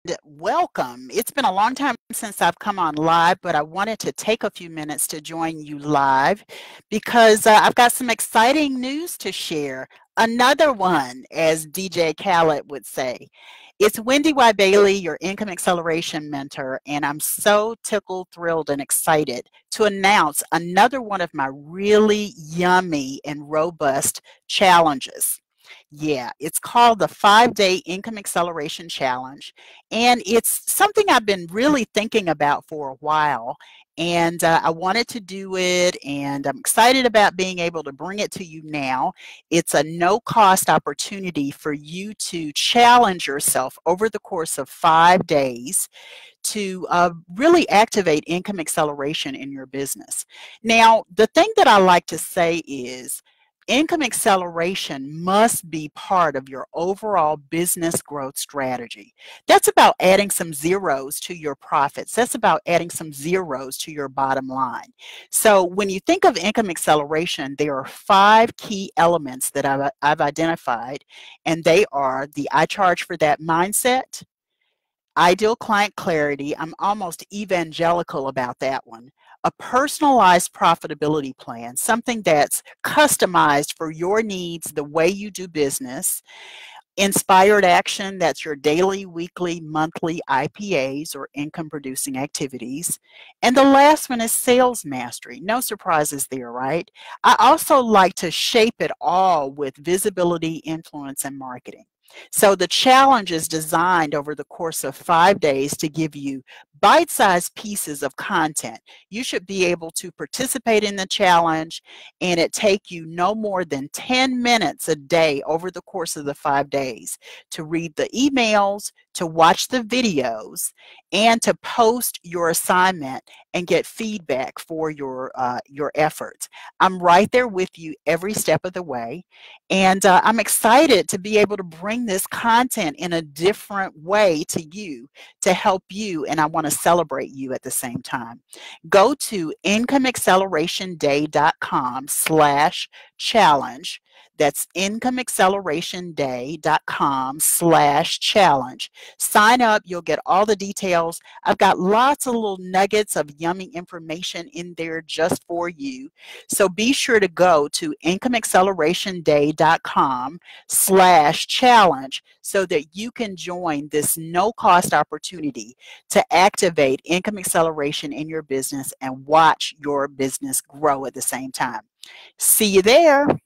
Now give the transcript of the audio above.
Welcome. It's been a long time since I've come on live, but I wanted to take a few minutes to join you live because I've got some exciting news to share. Another one, as DJ Khaled would say. It's Wendy Y. Bailey, your income acceleration mentor, and I'm so tickled, thrilled, and excited to announce another one of my really yummy and robust challenges. Yeah, it's called the 5-Day Income Acceleration Challenge. And it's something I've been really thinking about for a while. And I wanted to do it, and I'm excited about being able to bring it to you now. It's a no-cost opportunity for you to challenge yourself over the course of 5 days to really activate income acceleration in your business. Now, the thing that I like to say is income acceleration must be part of your overall business growth strategy. That's about adding some zeros to your profits. That's about adding some zeros to your bottom line. So when you think of income acceleration, there are 5 key elements that I've identified, and they are the I charge for that mindset, ideal client clarity. I'm almost evangelical about that one. A personalized profitability plan, something that's customized for your needs, the way you do business. Inspired action, that's your daily, weekly, monthly IPAs or income producing activities. And the last one is sales mastery. No surprises there, right? I also like to shape it all with visibility, influence, and marketing. So the challenge is designed over the course of 5 days to give you bite-sized pieces of content. You should be able to participate in the challenge, and it take you no more than 10 minutes a day over the course of the 5 days to read the emails, to watch the videos, and to post your assignment and get feedback for your efforts. I'm right there with you every step of the way, and I'm excited to be able to bring this content in a different way to you to help you, and I want to celebrate you at the same time. Go to incomeaccelerationday.com/challenge. That's incomeaccelerationday.com/challenge. Sign up, you'll get all the details. I've got lots of little nuggets of yummy information in there just for you. So be sure to go to incomeaccelerationday.com/challenge so that you can join this no-cost opportunity to activate income acceleration in your business and watch your business grow at the same time. See you there.